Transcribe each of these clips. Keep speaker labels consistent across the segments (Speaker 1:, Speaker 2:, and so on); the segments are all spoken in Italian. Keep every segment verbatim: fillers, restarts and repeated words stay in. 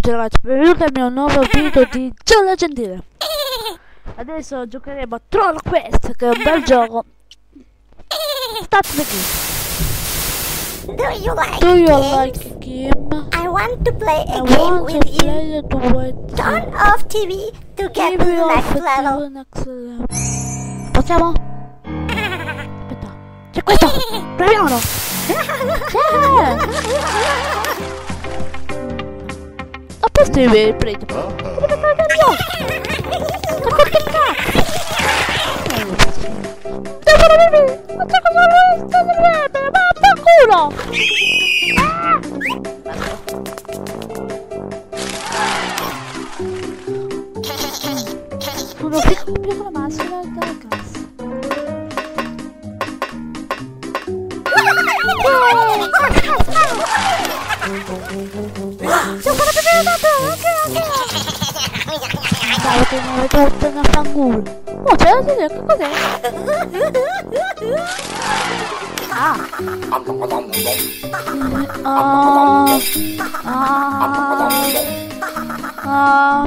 Speaker 1: tutti ragazzi, benvenuti al mio nuovo video di Giulio Gentile. Adesso giocheremo a Troll Quest, che è un bel gioco. Start the game.
Speaker 2: Do you like
Speaker 1: Do you
Speaker 2: games?
Speaker 1: like a game?
Speaker 2: I want to play a
Speaker 1: I
Speaker 2: game
Speaker 1: want
Speaker 2: with
Speaker 1: to
Speaker 2: you.
Speaker 1: play it with
Speaker 2: Turn off T V to get to
Speaker 1: Give
Speaker 2: the
Speaker 1: you
Speaker 2: next
Speaker 1: off
Speaker 2: level.
Speaker 1: to the next level. Possiamo? Aspetta, c'è questo! Proviamolo! C'è! A posto di prendere. Deve prendere gli occhi! Ma che cazzo! Devo vedere! Ma c'è cosa vuoi? Sto vedendo! Ma fanculo! Sono più piccola maschera della cassa. Dai, che mi avete appena fanculo. Oh, c'è da dire, che cos'è? Ah. Ah. Ah. Ah.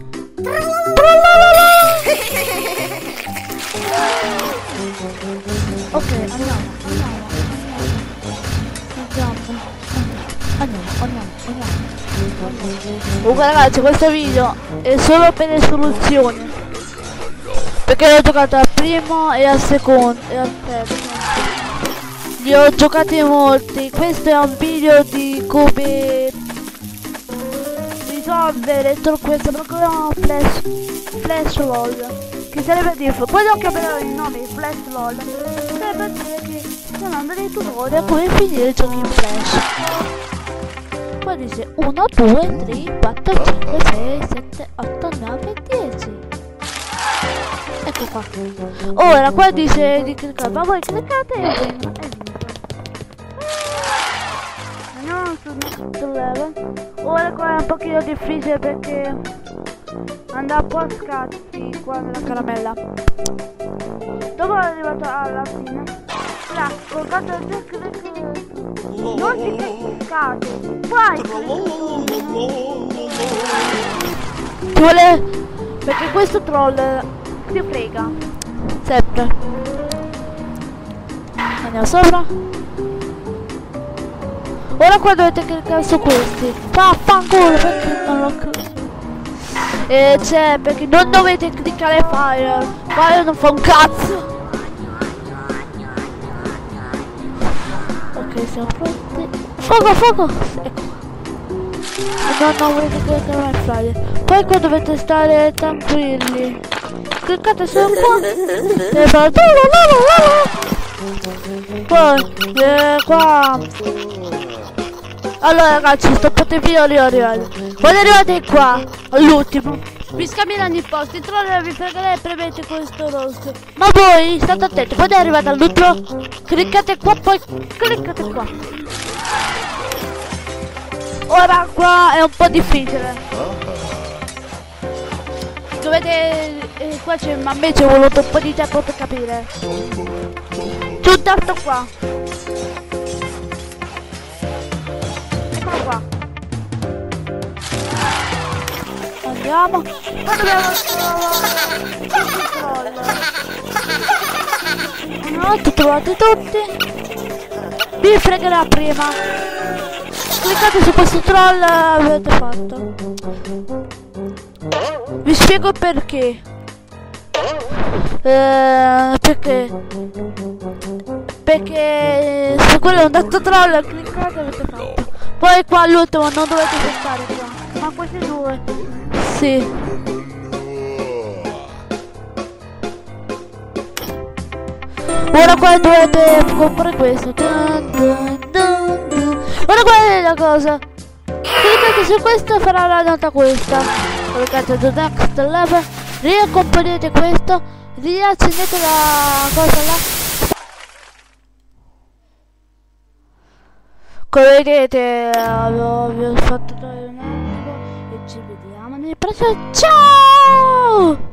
Speaker 1: Ok, andiamo, andiamo, andiamo, andiamo, andiamo, andiamo. Comunque ragazzi, questo video è solo per le soluzioni, perché l'ho giocato al primo e al secondo e al terzo. Li ho giocati molti. Questo è un video di come risolvere tutto questo problema flash flash lol, che sarebbe dire, poi non chiamerò il nome flash lol, sarebbe dire che stiamo andando nei tutorial come finire i giochi in flash. Poi dice uno, due, tre, quattro, cinque, sei, sette, otto, nove, dieci. Ecco qua. Ora qua dice di cliccare, ma voi cliccate e venga, e vinto. Andiamo sul next level. Ora qua è un pochino difficile perché andrà un po' a scatti qua nella caramella. Dopo è arrivato alla fine. Là, col gatto del click. Non ti cliccate. Vai! Ci vuole. Perché questo troll ti frega. Sempre. Andiamo sopra. Ora qua dovete cliccare su questi. Vaffanculo, perché non lo clicco? E c'è perché non dovete cliccare fire. Fire non fa un cazzo. Ok, siamo pronti. Fuoco, fuoco! Ecco. No, no, volete cliccare fire. Poi qua dovete stare tranquilli. Cliccate su un po'. E fa. Poi, eh, qua. Allora ragazzi, stoppate il video, arrivate. Quando arrivate qua, all'ultimo, vi scambieranno i posti, il troll vi fregherà e premete questo rosso. Ma voi state attenti, quando arrivate all'ultimo, cliccate qua, poi cliccate qua. Ora qua è un po' difficile. Dovete, eh, qua c'è, ma a me ci è voluto un po' di tempo per capire. C'è un tasto qua. Qua. Andiamo. Una volta trovate tutti. Vi fregherà prima. Cliccate su questo troll, avete fatto. Vi spiego perché. Eh, perché? Perché se quello è un dato troll, cliccate e avete fatto. Poi qua all'ultimo non dovete cliccare qua, ma questi due sì. Ora qua dovete comprare questo. Dun dun dun dun. Ora qual è la cosa? Cliccate su questo e farà la nota questa. Cliccate su next level, riaccompagnate questo, riaccendete la cosa là. Come vedete, vi ho fatto dare un attimo e ci vediamo nel prossimo. Ciao!